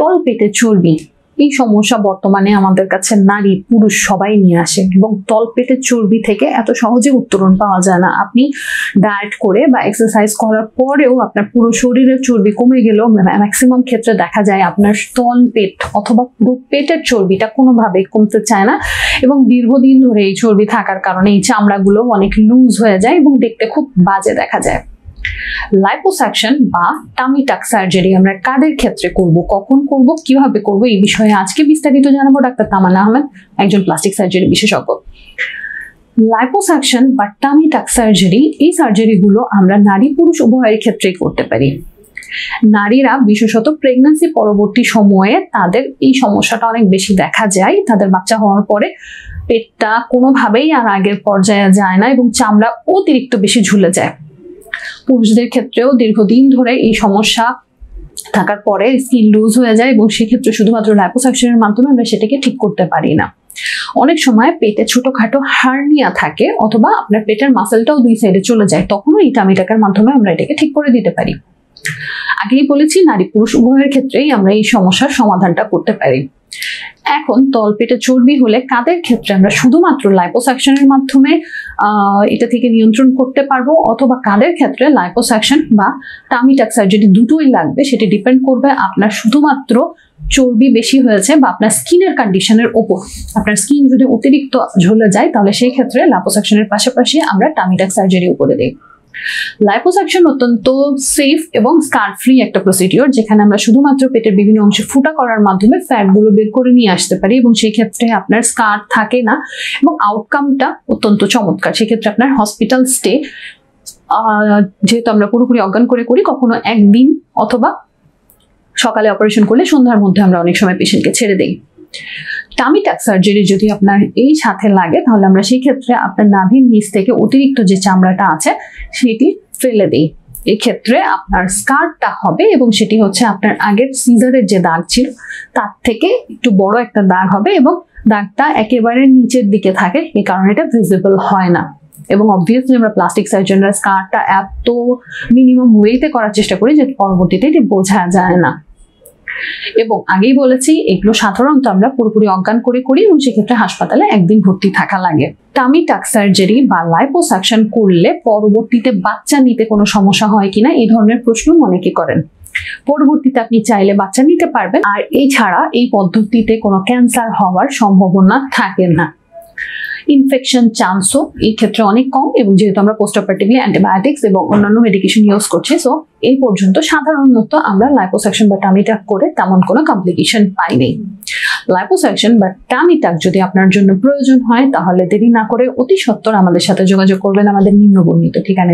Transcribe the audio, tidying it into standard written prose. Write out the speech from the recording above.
তলপেটে চর্বি, এই সমস্যা বর্তমানে আমাদের কাছে নারী পুরুষ সবাই নিয়ে আসে এবং তলপেটের চর্বি থেকে এত সহজে উত্তরণ পাওয়া যায় না। আপনি ডায়েট করে বা এক্সারসাইজ করার পরেও আপনার পুরো শরীরের চর্বি কমে গেলেও ম্যাক্সিমাম ক্ষেত্রে দেখা যায় আপনার তলপেট অথবা পুরো পেটের চর্বিটা কোনোভাবেই কমতে চায় না এবং দীর্ঘদিন ধরে এই চর্বি থাকার কারণে এই চামড়াগুলো অনেক লুজ হয়ে যায় এবং দেখতে খুব বাজে দেখা যায়। লাইপোসাকশন বা টামি টাক সার্জারি আমরা কাদের ক্ষেত্রে করব, কখন করব, কিভাবে করব, এই বিষয়ে আজকে বিস্তারিত জানাবো ডাক্তার তামান্না আহমেদ, একজন প্লাস্টিক সার্জারি বিশেষজ্ঞ। লাইপোসাকশন বা টামি টাক সার্জারি, এই সার্জারিগুলো আমরা নারী পুরুষ উভয়ের ক্ষেত্রেই করতে পারি। নারীরা বিশেষত প্রেগন্যান্সি পরবর্তী সময়ে তাদের এই সমস্যাটা অনেক বেশি দেখা যায়। তাদের বাচ্চা হওয়ার পরে পেটটা কোনোভাবেই আর আগের পর্যায়ে যায় না এবং চামড়া অতিরিক্ত বেশি ঝুলে যায়। পুরুষদের ক্ষেত্রেও দীর্ঘদিন ধরে এই সমস্যা থাকার পরে স্কিন লুজ হয়ে যায় এবং সেক্ষেত্রে শুধুমাত্র লাইপোসাকশনের মাধ্যমে আমরা সেটাকে ঠিক করতে পারি না। অনেক সময় পেটে ছোটখাটো হার্নিয়া থাকে অথবা আপনার পেটের মাসেলটাও দুই সাইডে চলে যায়, তখনও এই টামি টাকের মাধ্যমে আমরা এটাকে ঠিক করে দিতে পারি। আগেই বলেছি নারী পুরুষ উভয়ের ক্ষেত্রেই আমরা এই সমস্যার সমাধানটা করতে পারি। এখন তলপেটে চর্বি হলে কাদের ক্ষেত্রে আমরা শুধুমাত্র লাইপোসাকশনের মাধ্যমে এটা থেকে নিয়ন্ত্রণ করতে পারবো অথবা কাদের ক্ষেত্রে লাইপোসাকশন বা টামি টাক সার্জারি দুটোই লাগবে, সেটি ডিপেন্ড করবে আপনার শুধুমাত্র চর্বি বেশি হয়েছে বা আপনার স্কিনের কন্ডিশনের ওপর। আপনার স্কিন যদি অতিরিক্ত ঝুলে যায় তাহলে সেই ক্ষেত্রে লাইপোসাকশনের পাশাপাশি আমরা টামি টাক সার্জারিও করে দিই। লাইপোসাকশন অত্যন্ত সেফ এবং স্কার ফ্রি একটা প্রসিডিওর, যেখানে আমরা শুধুমাত্র পেটের বিভিন্ন অংশে ফুটা করার মাধ্যমে ফ্যাটগুলো বের করে নিয়ে আসতে পারি এবং সেই ক্ষেত্রে আপনার স্কার থাকে না এবং আউটকামটা অত্যন্ত চমৎকার। সেক্ষেত্রে আপনার হসপিটাল স্টে, যেহেতু আমরা পুরোপুরি অজ্ঞান করে করি, কখনো একদিন অথবা সকালে অপারেশন করলে সন্ধ্যার মধ্যে আমরা অনেক সময় পেশেন্টকে ছেড়ে দেই। টামি টাক সার্জারি যদি আপনার এই সাথে লাগে তাহলে আমরা সেই ক্ষেত্রে আপনার নাভির নিচ থেকে অতিরিক্ত যে চামড়াটা আছে সেটি ফেলে দিই। এই ক্ষেত্রে আপনার স্কারটা হবে এবং সেটি হচ্ছে আপনার আগের সিজারের যে দাগ ছিল তার থেকে একটু বড় একটা দাগ হবে এবং দাগটা একেবারে নিচের দিকে থাকে, এই কারণে এটা ভিজিবল হয় না। এবং অবভিয়াসলি আমরা প্লাস্টিক সার্জনরা স্কারটা এত মিনিমাম ওয়েতে করার চেষ্টা করি যে পরবর্তীতে এটি বোঝা যায় না। এবং আগেই বলেছি এগুলো সাধারণত আমরা পুরোপুরি অজ্ঞান করে করি এবং সেক্ষেত্রে হাসপাতালে একদিন ভর্তি থাকা লাগে। টামি টাক সার্জারি বা লাইপোসাকশন করলে পরবর্তীতে বাচ্চা নিতে কোনো সমস্যা হয় কিনা এই ধরনের প্রশ্ন অনেকে করেন। পরবর্তীতে আপনি চাইলে বাচ্চা নিতে পারবেন, আর এছাড়া এই পদ্ধতিতে কোনো ক্যান্সার হওয়ার সম্ভাবনা থাকে না। ইনফেকশন চান্সও এই ক্ষেত্রে অনেক কম এবং যেহেতু আমরা পোস্ট অপারেটিভলি অ্যান্টিবায়োটিক্স এবং অন্যান্য মেডিকেশন ইউজ করছি, সো এই পর্যন্ত সাধারণত আমরা লাইপোসাকশন বা টামি টাক করে তেমন কোনো কমপ্লিকেশন পাইনি। লাইপোসাকশন বা টামি টাক যদি আপনার জন্য প্রয়োজন হয় তাহলে দেরি না করে অতি সত্বর আমাদের সাথে যোগাযোগ করবেন আমাদের নিম্নবর্ণিত ঠিকানায়।